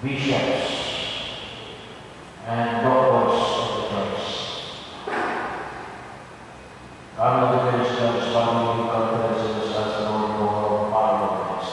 bishops, and doctors of the church. Kami Christians, family conferences as the Lord of Parliament.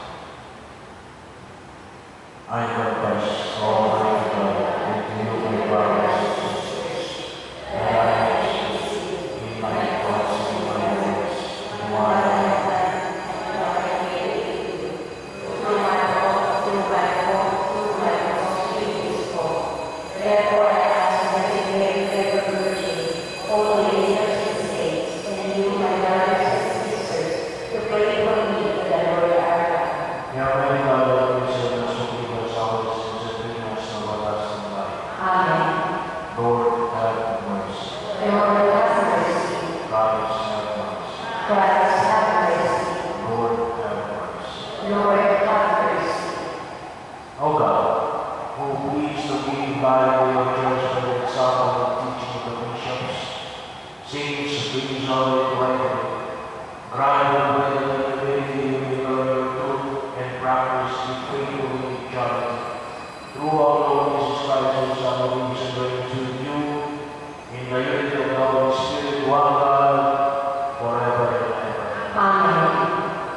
I confess all my God and you my brothers and sisters, that I have sinned in my thoughts and my words, and what I have done, and what I hated to do, through my fault, through my most fault. Therefore I ask that you may favor virgin, holy leaders and saints, and you, my brothers and sisters, to pray for me to the Lord our God. Yahweh God, who is in us, who give us always and bring us to everlasting life. Amen. Lord, have mercy. Lord, have mercy. Christ, have mercy. Christ, have mercy. Lord, have mercy. Lord, have mercy. O God, who please to give by your church for the example of teaching of the bishops, saints, priests, holy brethren, grant them with the ability to know your truth and practice with faithfully each other. Through our Lord Jesus Christ, whose Son, who lives and reigns with you, in the unity of the Holy Spirit, one God, forever and ever. Amen.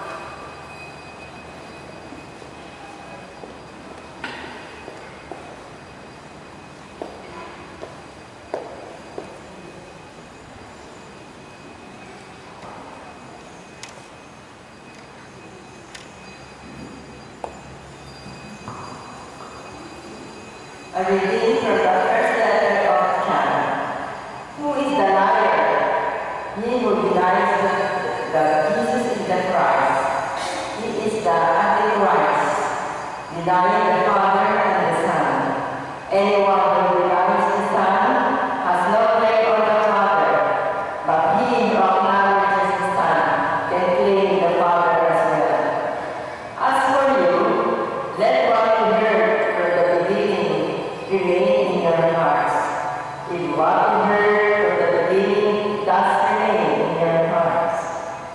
A reading from the first letter of John. Who is the liar? He who denies that Jesus is the Christ. He is the Antichrist, denying the Father and the Son. Anyone who denies the Son has no claim on the Father, but he who acknowledges the Son can claim the Father as well. As for you, let what you heard from the beginning remain in your hearts. If what you heard from the beginning does remain in your hearts,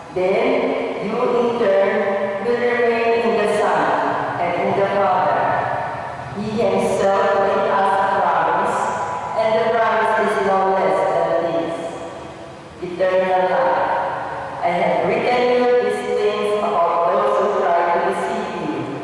then you in turn will remain in the Son and in the Father. He himself made us a promise, and the promise is no less than this: eternal life. I have written you these things about those who try to deceive you.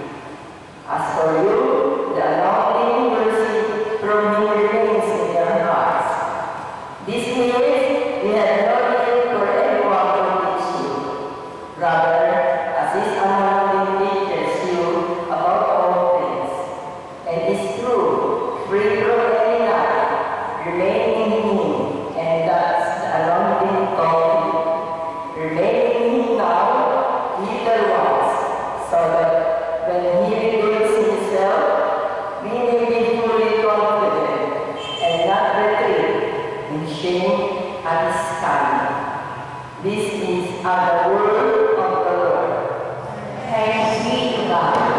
As for you, the anointing you receive from me remains in your hearts. This means we have no need for anyone to teach you. Rather, as his anointing teaches you about all things, and is true, free from any lie, remain in him, and that's the anointing of you. Remain in him now, little ones, so that when he reveals himself, we may be fully confident and not retreat in shame at his coming. This is the word of the Lord. Thanks be to God.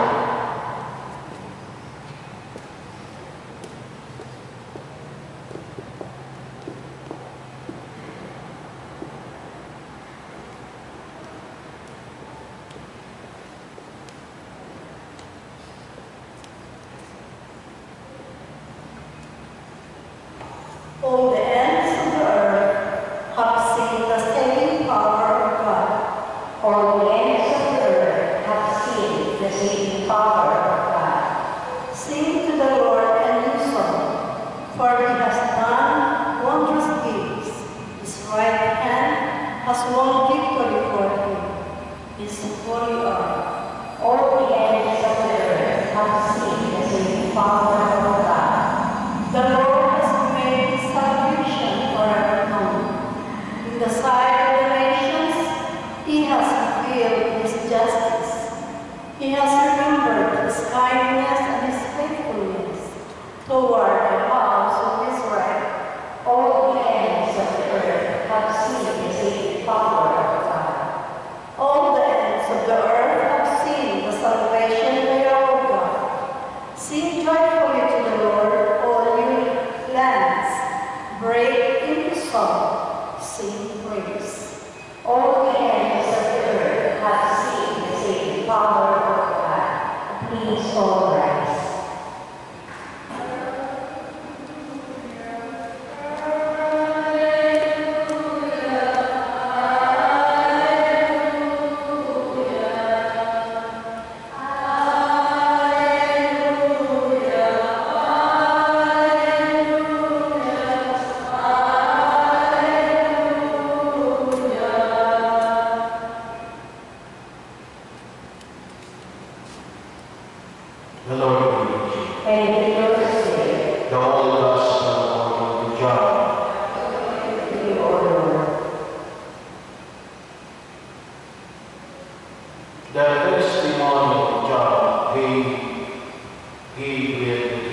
All the ends of the earth have seen the saving power of God. All the ends of the earth have seen the saving power of God. Sing to the Lord a new song, for he has done wondrous deeds. His right hand has won victory for him. His holy arm. All the ends of the earth have seen the saving power of God. The Lord has made his salvation forever known. In the sight of the nations, he has revealed his justice. He has remembered his kindness and his faithfulness toward the house of Israel. All the ends of the earth have seen the saving power of God. All the ends of the earth have seen the salvation of our God.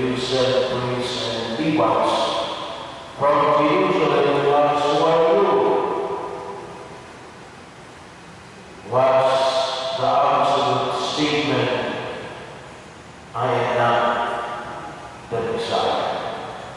you sent priests and Levites from Jerusalem to ask, who are you? Was the absolute statement, I am not the Messiah.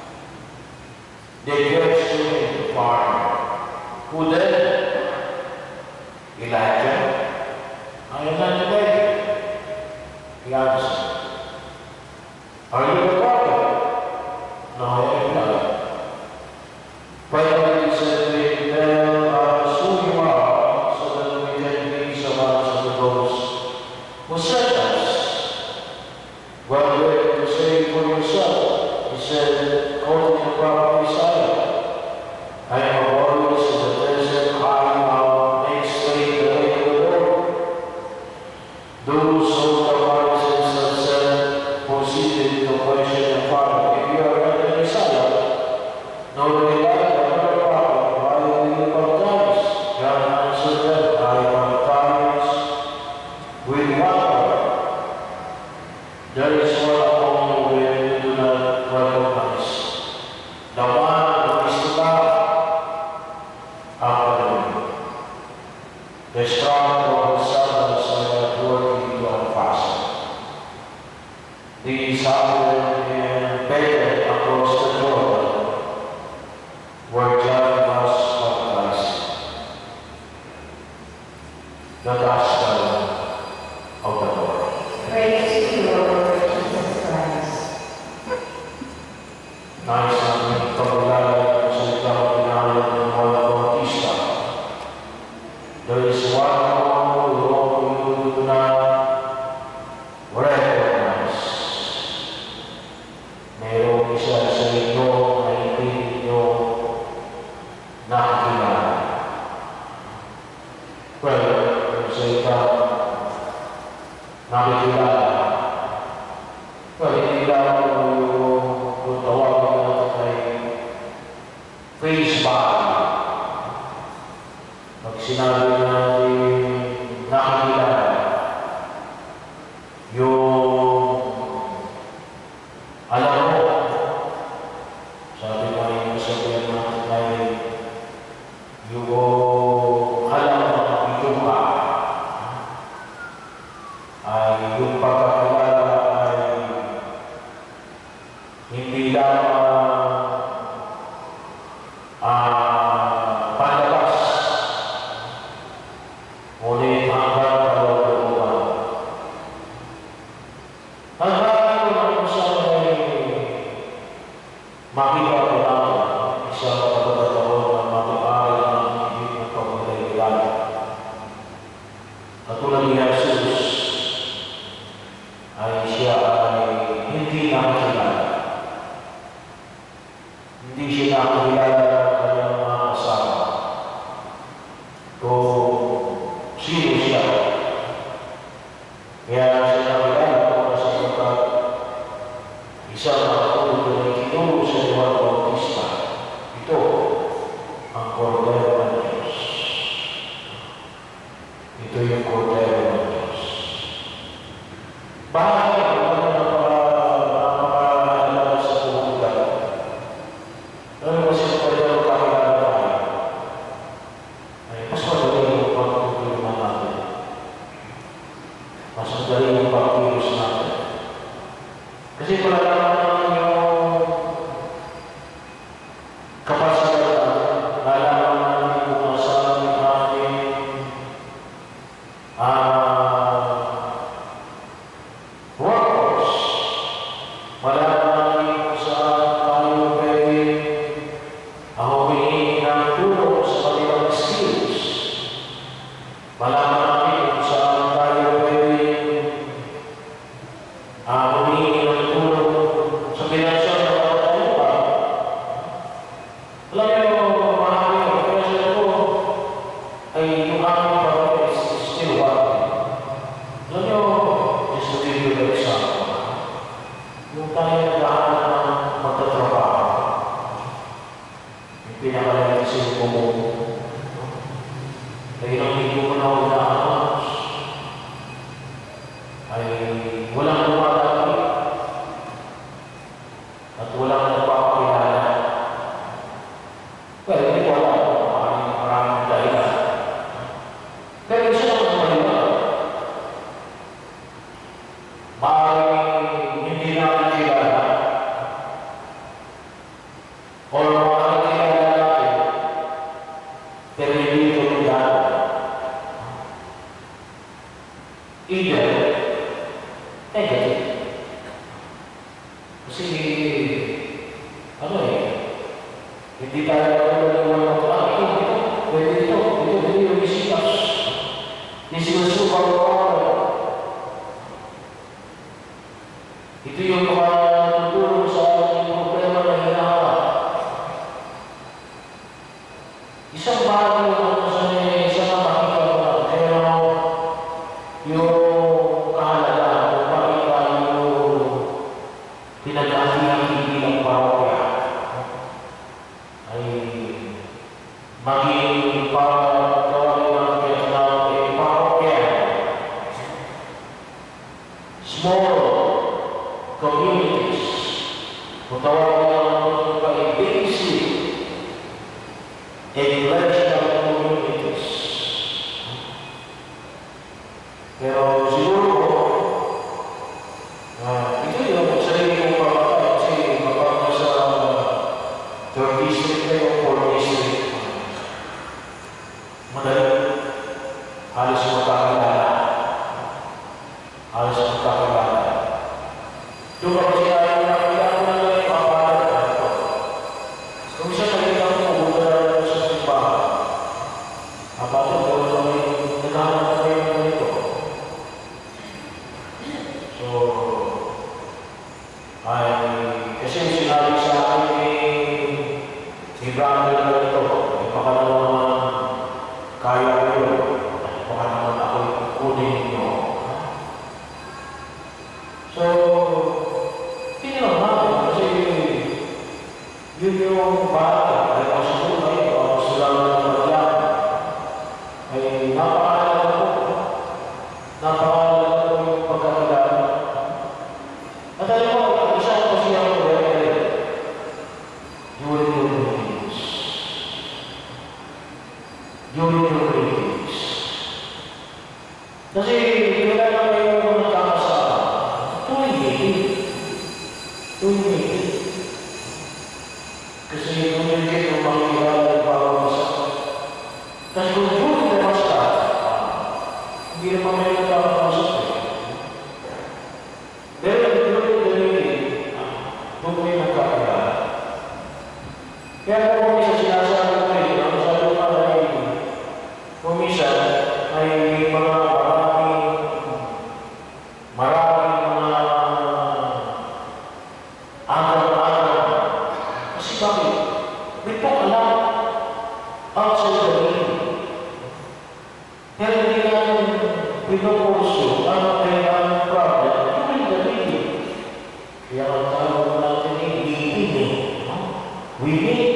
They questioned the farmer. Who then? Elijah? I am not Elijah. He answered. Are you the prophet? No, I am not. Finally, he said to him, tell us who you are, so that we can please the mouths of the ghost who sent us. What were you to say for yourself? He said, quoting the prophet Isaiah, I am a voice in the desert, crying out, make straight the way of the Lord. Those who the voices have said, proceeded to question the Father, if you are not the Messiah, nor the Elijah, nor the prophet, why do you baptize? John answered them, I baptize with water. There is one among you whom you do not recognize, the one who is to come after me. The strong of the sandals I have working to unfasten. These happened in Bethel across the Jordan, where John was baptized. The Gospel of the Lord. Praise to you, Lord Jesus Christ. Nais namin paglalagay sa ikaw pinalad ng Juan Bautista. There is one among you whom you do not recognize. Mayroong isa sa inyo na hindi ninyo nakikilala. Well, kung sa ikaw nakikilala, well, hindi lang yung tawagin natin kay face value. Pag sinabi natin nakikilala, yung alam mo, sabi nga yung sabihan natin ay yung alam mo ang iyong ay yung pagkakilala ay hindi lang palabas, ngunit hanggang kalooban. Hanggang ko na kung saan ay makita ko natin isang pagkakataon na mag-aaral ng ibig ng pagkakilala. Katulad ni Jesus ay siya ay hindi nakakilala. Hindi siya nakakilala ng kanyang mga kasama. Kung sino siya. Kaya siya nakilala kung sapagkat isang nakatulog na itinuro sa Juan Bautista. Ito ang Kordero ng Diyos. Ito yung Kordero ng Diyos. Bakit ang napakaalala sa pumunta? Ano kasi sa Kordero kakilala tayo? Ay mas madali yung pagtutulungan natin. Mas madali yung pagkilos natin. Kasi malalaman natin yung kapasidad natin. Malalaman natin kung nasaan yung ating workforce. Malalaman natin kung saan tayo pwede humingi ng tulong sa kanilang skills. Malalaman natin kung saan tayo pwede humingi ng tulong sa pinansyal na pagkakaiba. Alam niyo, mahali ang pinansyal ko ay yung aming pagkakaiba is still working. Alam niyo, just to give you an example, yung tayo naghahanap ng magtatrabaho, yung pinakalagang sinuko mo, ay ilang linggo mo na una-announce, ay walang lumalaki. at walang nagpapakilala. Well, hindi ko alam kung maraming dahilan. Pero isa naman sa maliwanag. Maaaring hindi namin kilala o maaaring kilala natin pero hindi ito kilala. Either negative. Kasi hindi tayo nagawin ng ito, pwede ito yung isipas. Isinusubaw ko. Ito yung tutulong sa ating problema na hinaharap. Isang bagay isang makikita ko lang, pero yung kahalagaan, kung makikita yung pinag-ahiyang ng parokya ay maging para gawin natin ng parokya. Small communities, kung tawagin naman ito ay basic eclesial communities. Pero siguro ito yung sarili kong pagkakay kasi mapagka sa 3rd district na yung 4th district. Madali, halos magkakilala. Doon ako siya ay nakilala ko na lang yung papalat ito. Kung siya nakilala ko, pumunta na sa simbahan. Apato, gawin kami, naghahanap kami yung ganito. So, kasi sinabi sa akin ni Brandon na ito, baka naman kaya ko yun, baka naman ako kunin ninyo. So, hindi naman natin kasi yun yung bata, ay pasunod o sila ng magyan, ay napakalaga ko yung pagkakilala. At alam mo, isa ko siya ko during your meetings. Kasi kailangan kayo magkakasama. Tuwing meeting. Kasi communicate kung makikilala yung bawang isa. Kasi kung during the basta, hindi naman may nagkakasama. Pero during the meeting, doon may nagkakilala. Kaya kung minsan sinasabi ko rin, ang sabi ko ay kung minsan ay mga maraming mga agaw-agaw. Kasi bakit? May pag-alam outside the meeting. Pero hindi natin pinoposo ano ay ang problem during the meeting. Kaya ang tawag natin ay meeting. We meet.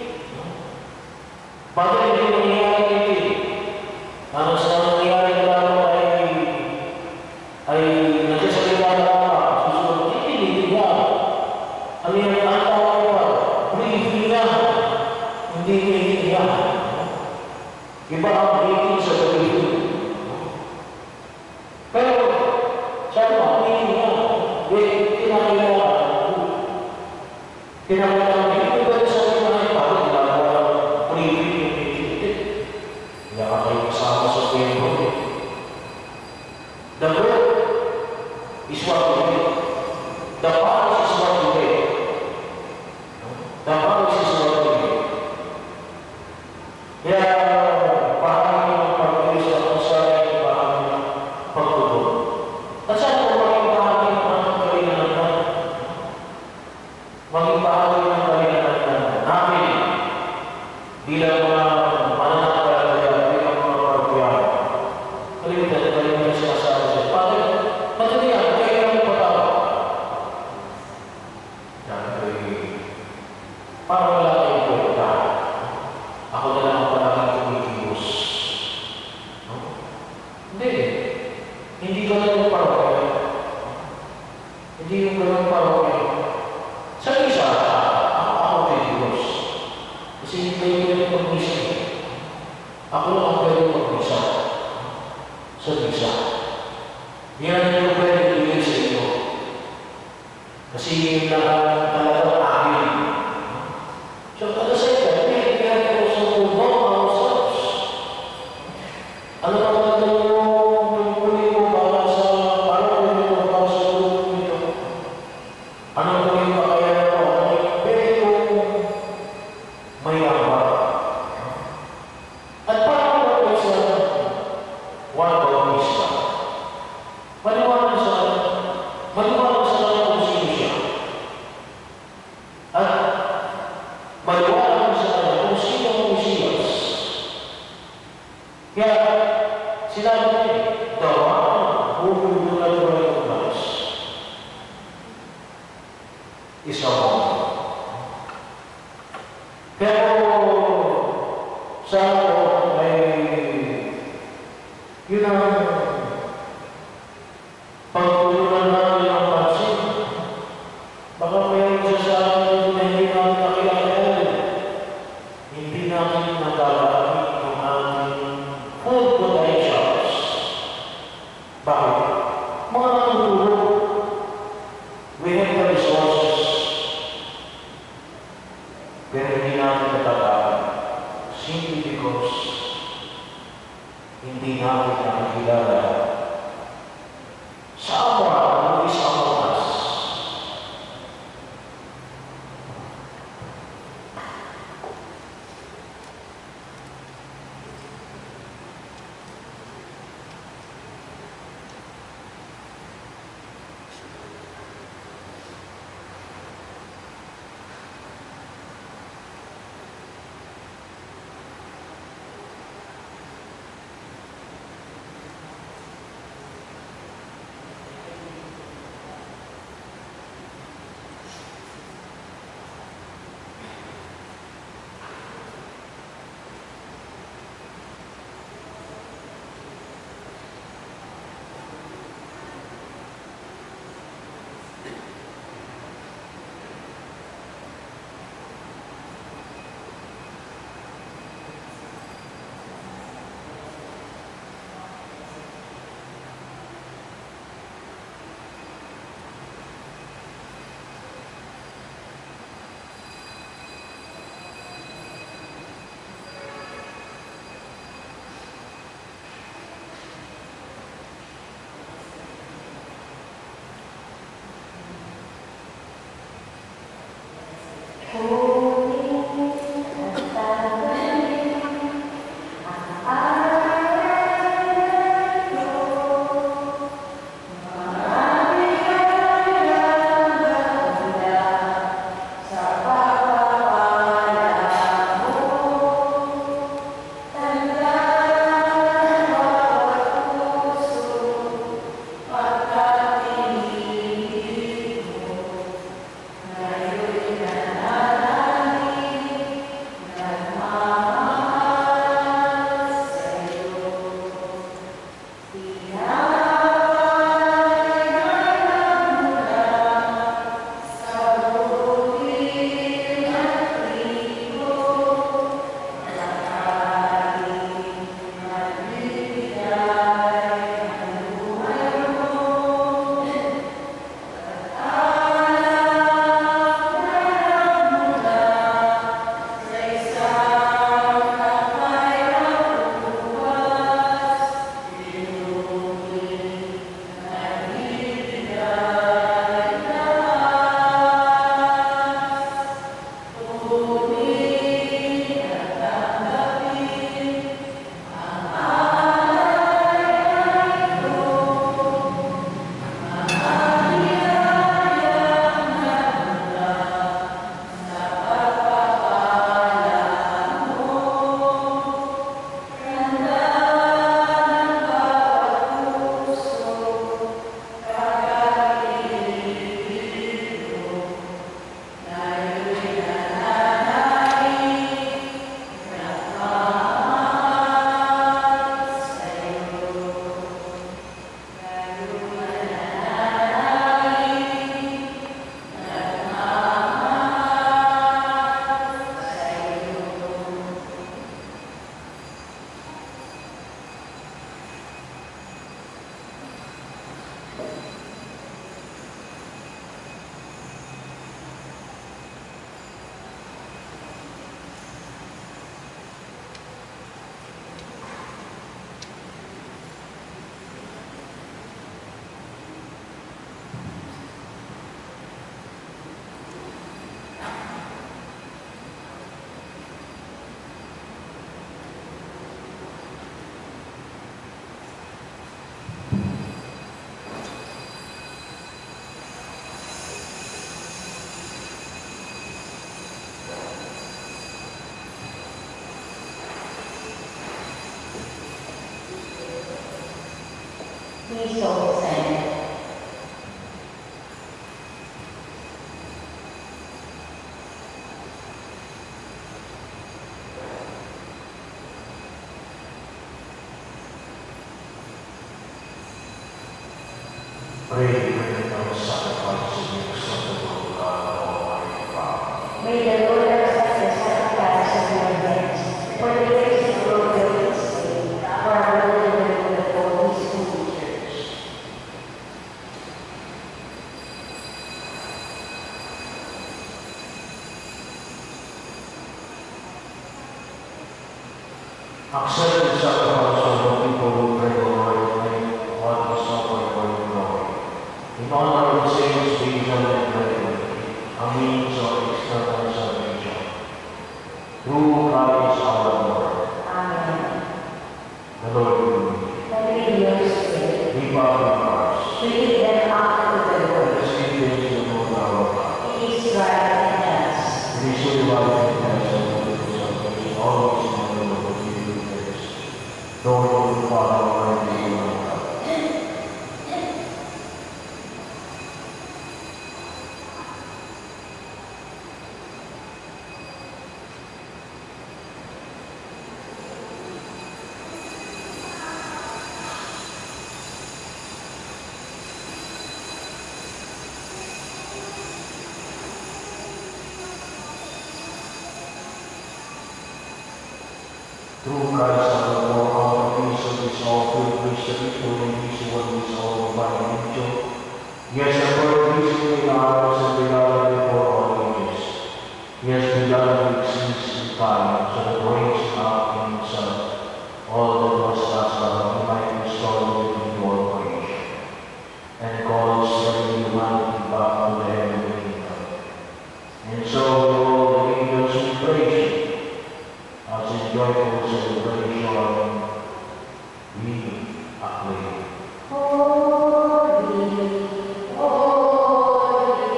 Bakit hindi nangyayari meeting? Ano sa nangyayari lalo ay nagsasalita na susunod. Hindi yan. Ano yung ang tawag ba? Briefing na. Hindi meeting yan. Iba ang meeting sa briefing. Pero, sabi mo, meeting yan. Kinakilala. Hindi ba sa akin na ay parang ginagawa briefing yung meeting? Hindi ka kayo kasama sa tempo. The word is what you get. The parish is what you get. The parish is what you get. Kaya, parang yung pag-ilis na kung saan yung parang pagtulog. At saan kung maging bahagi ng kalingan maging bahagi ng kalingan namin bilang mga mananampalataya, bilang mga parokyahan. Kalimutan siya sa atin. Madali yan, kaya mo patawag. Parang wala kayong kwenta. Ako na lang palaging tumikilos. Hindi. Hindi ganun yung parokya. Hindi yung ganun parokya. Sa isa, sisingin na talagang amin. So, at the same time, we have also to know ourselves. Ano ba naman yung puli mo para sa parang mo para sa tulong nito? Ano ba yung kakayanan mo? Ano yung pwede kong may ambag? At paano ba sa one baptista? Maliwanag sa kung sino siya. At maliwanag sa kanya kung sino ang Mesiyas. Kaya sinabi niya, dawa, bubulungan mo ng umas. Isa mo. Pero sa ako ay yun ang pagtulungan natin ang pansin. Baka mayroon siya sa akin na hindi natin nakilala. Hindi natin nagalaki ang ating full potentials. Bakit? Mga natutulog. We have the resources. Pero hindi natin nagalaki. Simply because hindi natin nakikilala sa amwa ng isang oras Please don't send. Pray to bring our sacrifice and acceptable to God, Almighty Father. May the Lord accept the sacrifice of your hands for the grace and glory of His name, for our good and the whole His holy church. Accept the sacrifice of the people who pray, O Lord, and what is offered for your glory. In honor of the saints, wisdom and bravery, a means of external salvation. Through Christ our Lord. Amen. The Lord be with you. And with your spirit, We bow our hearts. we give them up to the Lord. Let us give thanks to the Lord our God. It is right and just. It is so divine and excellent to salvation, always and ever will give you thanks. Lord, the Father, Almighty, and God. Through Christ our Lord, all the peace of this all filled mystery, fully peaceful and this all divine angel. Yes, the word peaceful in ours and beloved before all ages. Yes, beloved exists in time, so that raised up in Himself all that was cast out, He might restore it into all creation, and call sending humanity back to the heavenly kingdom. And so with all the angels we praise you. As in joyful celebration, we acclaim. Holy, holy,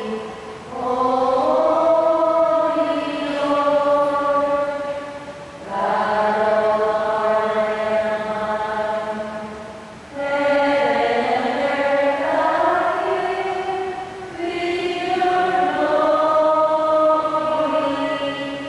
holy Lord, God of Abraham, heaven and earth are filled with your glory.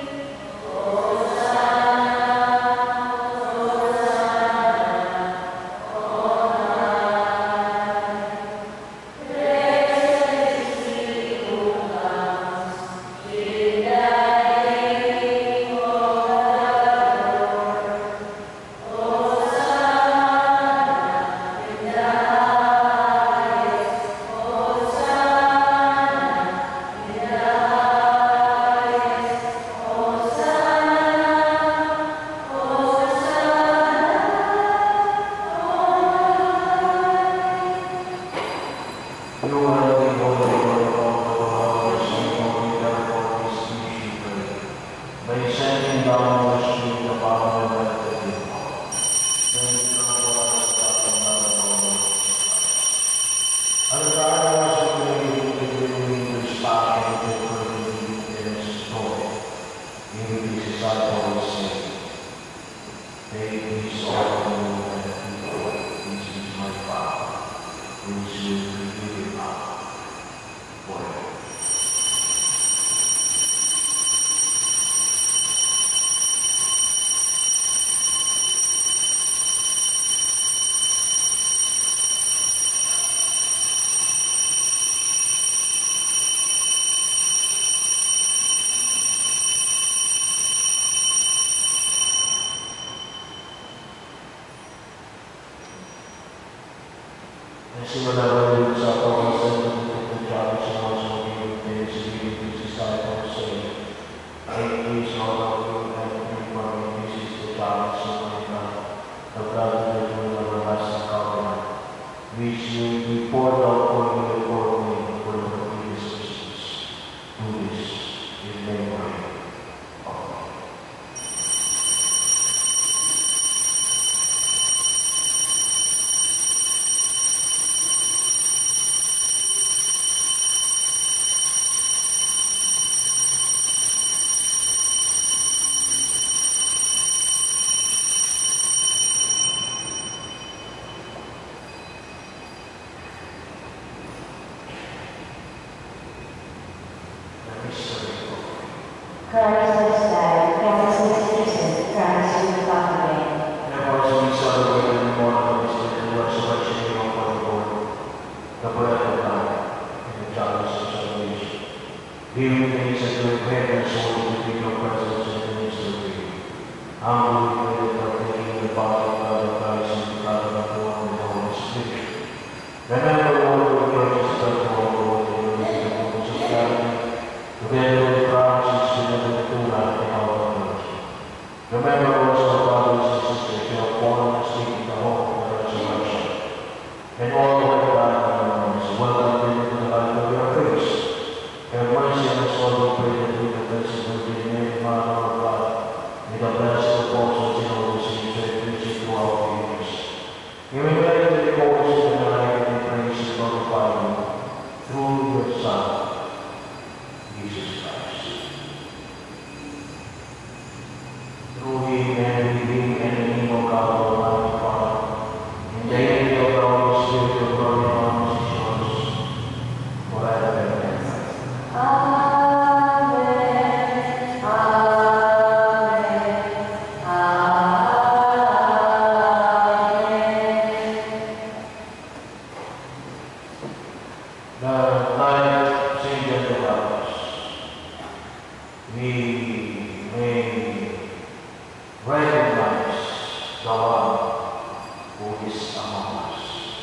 Christ has died, Christ is risen, Christ will come again. And as we celebrate in the morning the resurrection of our Lord, the bread of life, and the chalice of salvation, giving thanks and to prepare our souls to be your presence and the midst of you. Humbly pray that taking the body and blood of Christ and the blood of the Lord and the Holy Spirit. Remember, Lord, your gracious touch, O Lord, and your wisdom and of charity, together with promises to never do not in our church. Remember also our brothers and sisters who have fallen asleep in the hope of the resurrection, and all who have died among us, welcome them into the light of your grace. Have mercy on us all, we pray that we the blessed Virgin Mary, Mother of God, may the blessed apostles and all the saints have risen throughout the ages. May we pray to the repose and the light and praise and glorify you through your Son, Jesus Christ. Through him and with him and in him, O God, Almighty Father, in the unity of the Holy Spirit, of glory and honor is yours, forever and ever. Amen. Amen. Amen. The light changes the lives. We may recognize the one who is among us.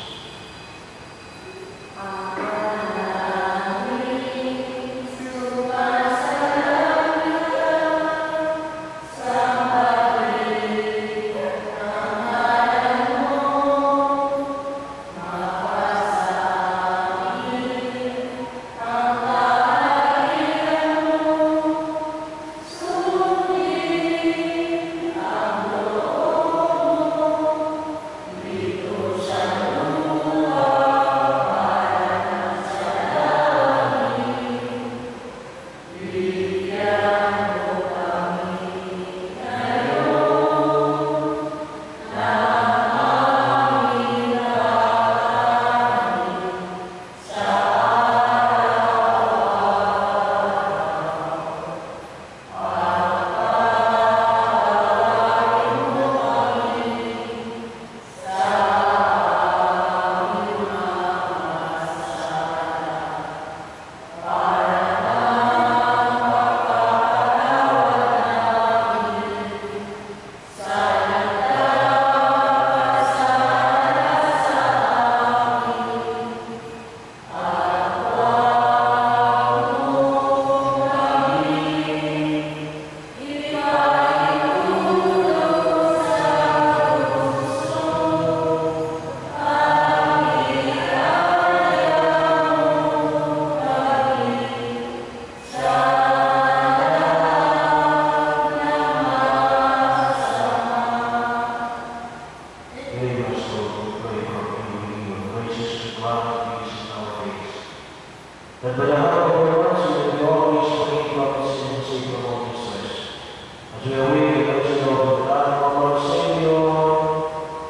That by the help of your mercy, we may always pray from the sin and save from all distress. As we await the blessing of the blood of our Savior,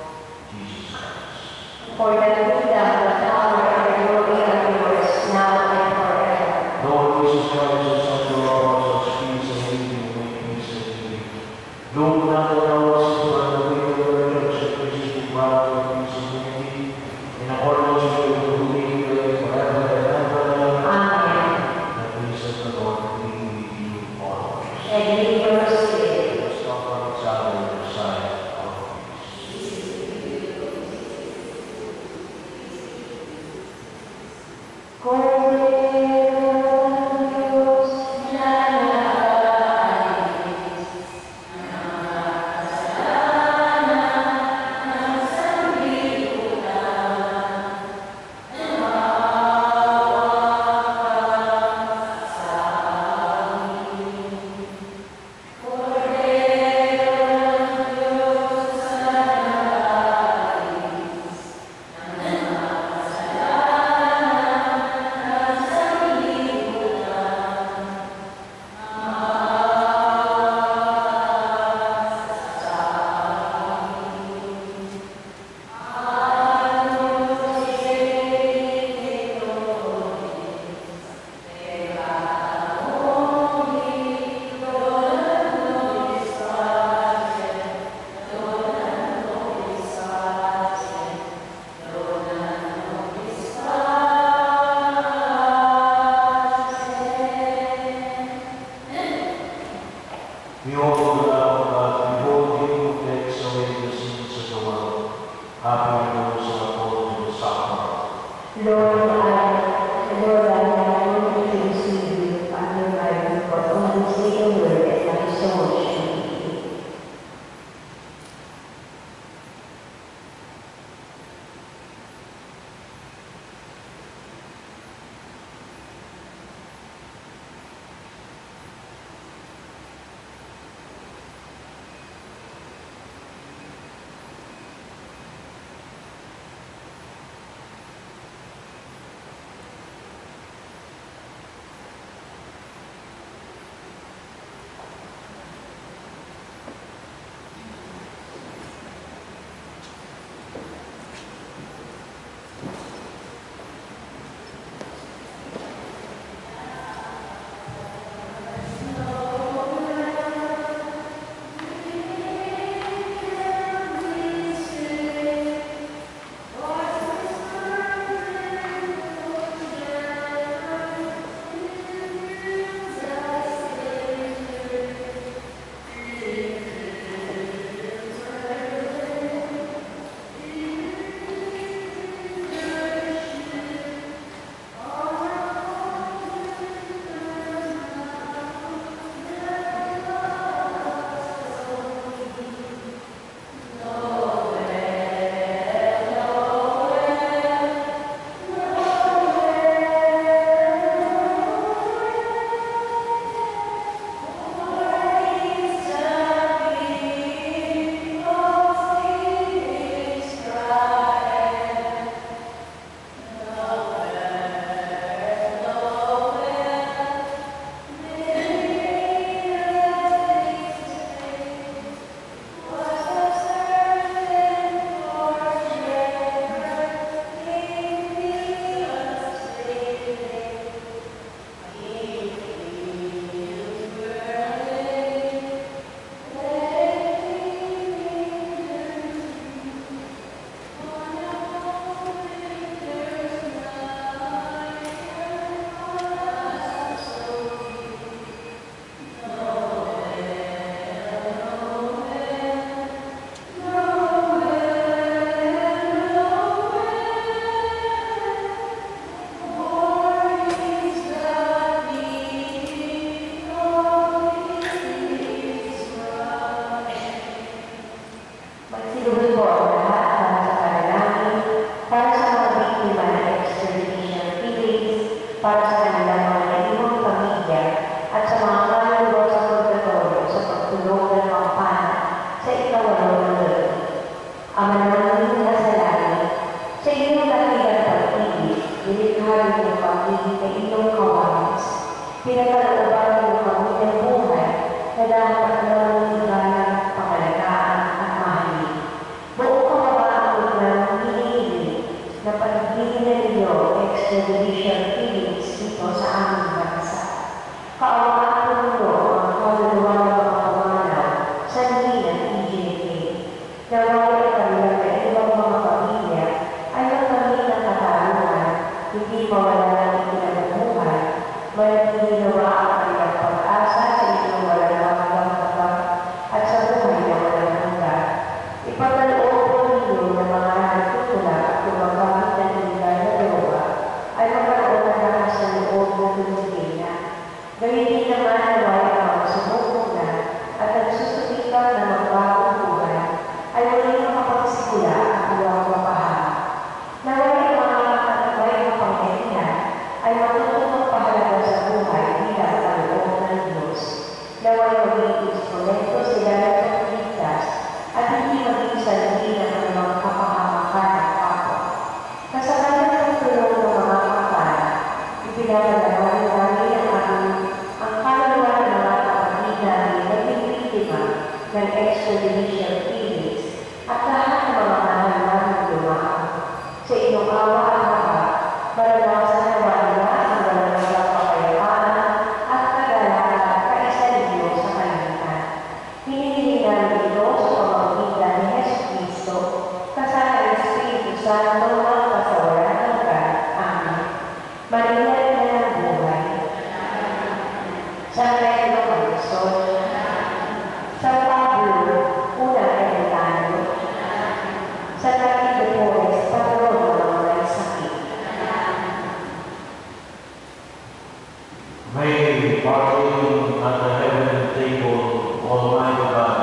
Jesus Christ. For the kingdom, the power, and the glory are yours, now and forever. Lord Jesus Christ, the Son of our Lord, peace and healing, and make peace and healing. Look not on our sins, but the way of the resurrection, which is the power of peace and unity, in accordance with your who we pray forever and ever. And with your spirit. Let's offer each other the sign of peace. kalooban ng pamilyang buhay na dapat nangyayari pangalagaan at mahalin. Buong kababaan ng hinihiling na pagbibigyan ninyo extrajudicial killings dito sa aming bansa. Kaawaan po ninyo ang kaluluwa ng mga pamanaw sa ng EJK. Nawala kanilang na ibang mga pamilya ay magkamit ng katarungan, hindi mawala ng ikinalabuhay, may ginawa ang kanilang pag-asa sa inyong wala ng hanggang at sa buhay na walang hanggan. Ipagkaloob po ninyo ng mga nagtutulak at gumagamit ng iligal na droga ay magkaroon ng lakas ng loob na Pilipina. Gawin din naman nawala ang mga sumubok na at nagsusutikang na magbagong buhay ay walang makapagsimula at iwang mapahama. Nawala ang mga katatay na pangyayihan ay matutulong pahalaga sa buhay bilang kaloob ng Diyos. Nawala maging instrumento sila ng pagligtas at hindi maging sarili ng mga kapahamakan ng kapwa. Kasagalan ng tulong ng mga kapal, ipinapalalaman namin ang kaluluwa ng mga kapatid namin na biktima ng extrajudicial killings at lahat ng mga mahal namin lumako. Sa inyong awa at baka, maranasan na wala ang walang kapayapaan at kagalakan at kaisalino sa kalangitan. Hinihiling namin ito sa pamamagitan ni Jesucristo, kasama ng Espiritu Santo ng kasawalan hanggan. Amen. Maria na ng buhay. Sa Reino ng Luzon. Sa Pablo, unang Eretano. Sa David de Porres, patron ng mga may sakit. May parting at the heavenly table, Almighty God,